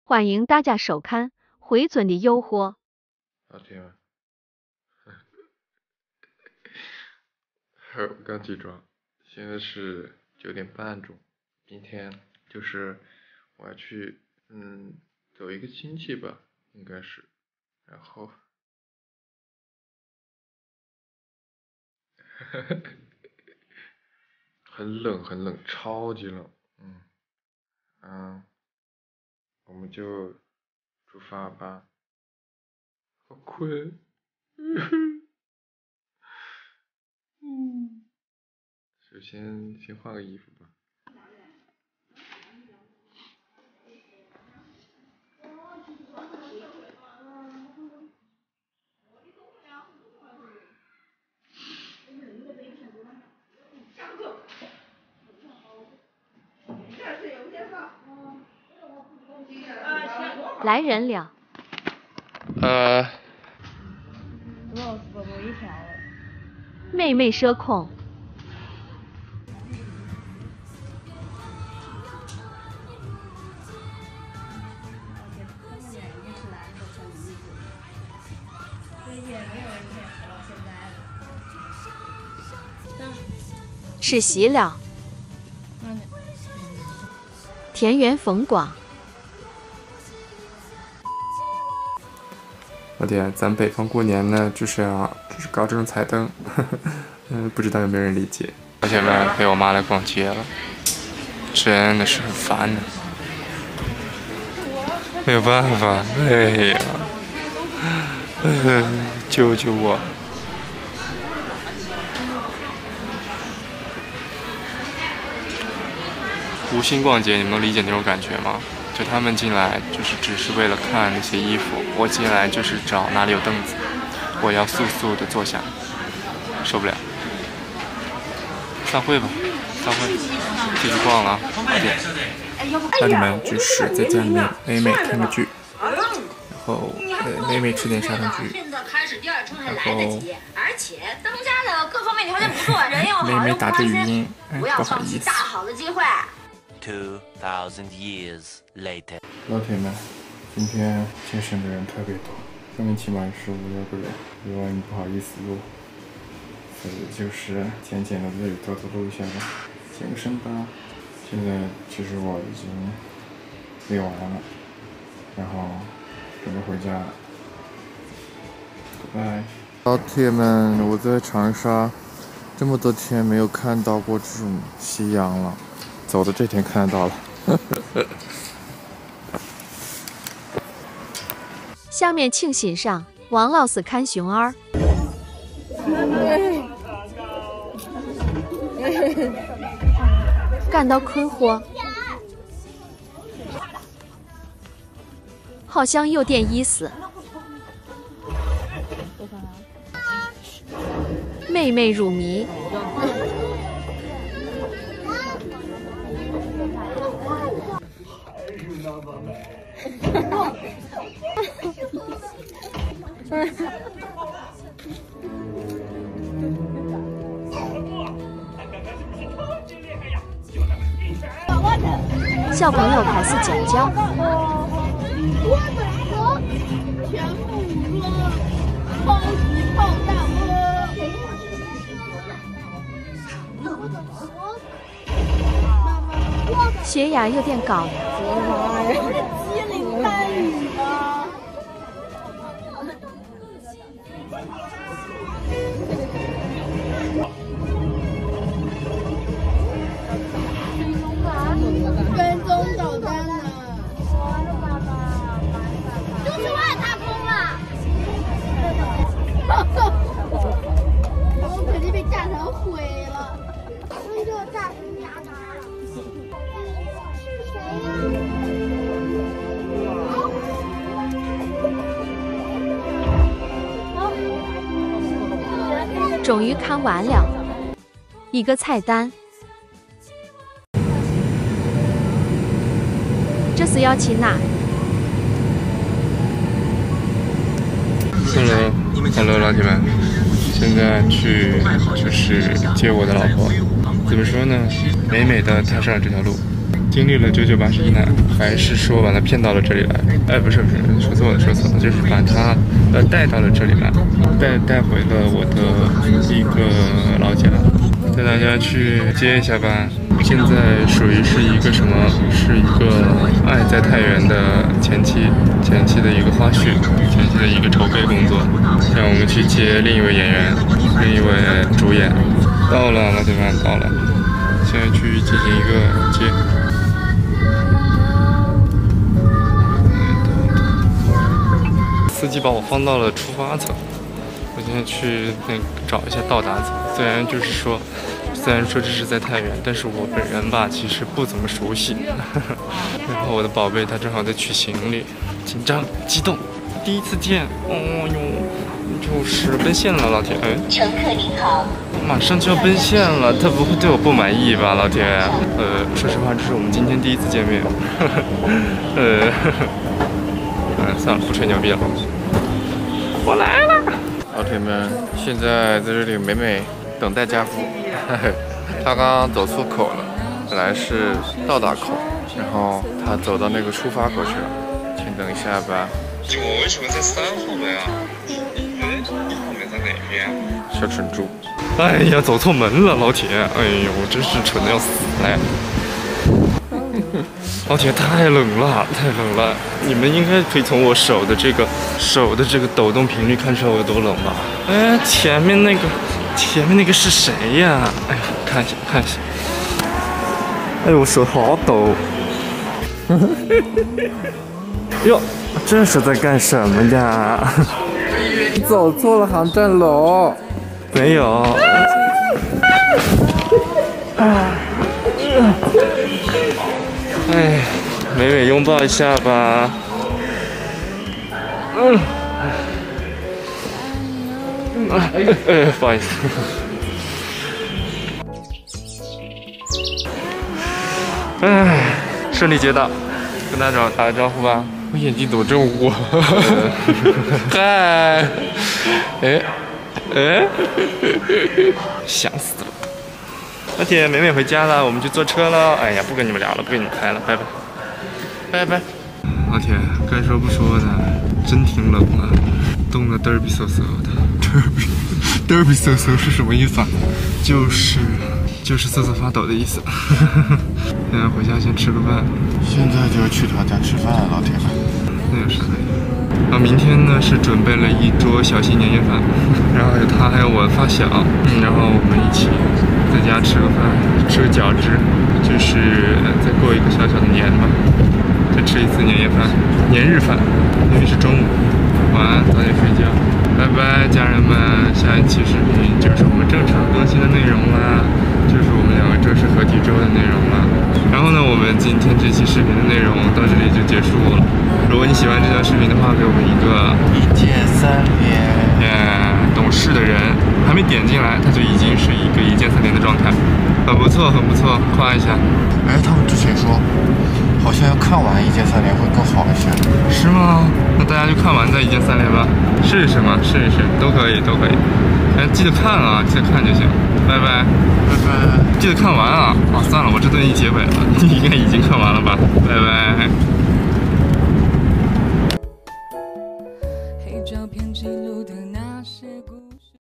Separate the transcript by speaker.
Speaker 1: 欢迎大家收看回尊的诱惑。
Speaker 2: 老铁们，我刚起床，现在是9点半钟。今天就是我要去走一个亲戚吧，应该是，然后很冷，超级冷，我们就出发吧。好困，首先换个衣服吧。
Speaker 1: 来人了。妹妹社恐。吃席了。田园风光。
Speaker 3: 老铁，咱北方过年呢，就是搞这种彩灯，不知道有没有人理解？
Speaker 4: 老铁们陪我妈来逛街了，真的是很烦的，没有办法，哎呀，救救我！无心逛街，你们能理解那种感觉吗？就他们进来就是只是为了看那些衣服，我进来就是找哪里有凳子，我要速速的坐下，受不了。散会吧，散会，继续逛了啊，再见。
Speaker 3: 老铁们就是在家里面美美看个剧，然后美美吃点砂糖橘，然后
Speaker 5: 而且当家的各方面条件不错，人又好，
Speaker 3: 美美打着语音，
Speaker 5: 不要放弃大好的机会。
Speaker 6: 2000 years later，
Speaker 3: 老铁们，今天健身的人特别多，后面起码是5、6个人，有点不好意思录，所以就是简简的在这里偷偷录一下吧，健个身吧。现在其实我已经练完了，然后准备回家了。拜。老铁们，我在长沙这么多天没有看到过这种夕阳了。走的这天看到了。
Speaker 1: 下面请欣赏王老师看熊二。感到困惑，好像有点意思。妹妹入迷。小朋友开始尖叫。
Speaker 7: 我们和全副武装，超级炮弹窝。
Speaker 1: 血压有点高。
Speaker 7: 机灵探雨吗？跟踪导弹呢？就是外太空了。我肯定被炸成灰了。那就炸成牙膏了。是谁呀？
Speaker 1: 终于看完了，一个彩蛋。这是要去哪
Speaker 4: ？Hello，老铁们，现在去就是接我的老婆。怎么说呢？美美的踏上了这条路， 经历了9981难，还是说把他骗到了这里来？哎，不是，说错了，就是把他带到了这里来，带回了我的一个老家，带大家去接一下吧。现在属于是一个什么？是一个《爱在太原》的前期的一个花絮，前期的一个筹备工作，让我们去接另一位演员，另一位主演。到了，老铁们，到了，现在去进行一个接。司机把我放到了出发层，我现在去找一下到达层。虽然说这是在太原，但是我本人吧其实不怎么熟悉。然后我的宝贝他正好在取行李，紧张激动，第一次见，哦哟，就是奔现了，老铁。
Speaker 5: 乘客您好，
Speaker 4: 马上就要奔现了，他不会对我不满意吧，老铁？说实话，这是我们今天第一次见面。算了，不吹牛逼了。我来了，
Speaker 2: 老铁们，现在在这里美美等待家父。他刚刚走错口了，本来是到达口，然后他走到那个出发口去了。请等一下吧。
Speaker 4: 我为什么在3号门啊？1号门在哪边？
Speaker 2: 小蠢猪。
Speaker 4: 哎呀，走错门了，老铁！哎呦，真是蠢的要死嘞！老铁，太冷了，太冷了！你们应该可以从我手的这个抖动频率看出来我有多冷吧？哎，前面那个是谁呀？哎呀，看一下。哎呦，我手好抖。哟，这是在干什么呀？
Speaker 3: 走错了航站楼。
Speaker 4: 没有。哎，美美拥抱一下吧。不好意思。哎，顺利接到，跟大家打个招呼吧。
Speaker 2: 我眼睛怎么这么污？嗨，
Speaker 4: 想死了。老铁，美美回家了，我们去坐车了。哎呀，不跟你们聊了，不跟你们开了，拜拜，拜拜。老铁，该说不说的，真挺冷啊，冻得嘚儿逼嗖嗖的。
Speaker 3: 嘚儿逼嗖嗖是什么意思啊？
Speaker 4: 就是瑟瑟发抖的意思。现在回家先吃个饭，
Speaker 3: 现在就要去他家吃饭了，老铁们。
Speaker 4: 那有啥的？然后明天呢是准备了一桌小型年夜饭，然后有他还有我的发小，然后我们一起在家吃个饭，吃个饺子，就是再过一个小小的年吧，再吃一次年夜饭、年日饭，因为是中午。晚安，早点睡觉，拜拜，家人们。下一期视频就是我们正常更新的内容啦，就是我们2个正式合体之后的内容啦。然后呢，我们今天这期视频的内容到这里就结束了。如果你喜欢这条视频的话，给我们一个
Speaker 3: 1键3连。
Speaker 4: 懂事的人还没点进来，他就已经是一个1键3连的状态，很不错，很不错，夸一下。
Speaker 3: 哎，他们之前说，好像要看完1键3连会更好一些。
Speaker 4: 是吗？那大家就看完再1键3连吧，试一试嘛，试一试，都可以。哎，记得看啊，记得看就行。拜拜，拜拜，记得看完啊。算了，我这段一结尾了，你应该已经看完了吧？拜拜。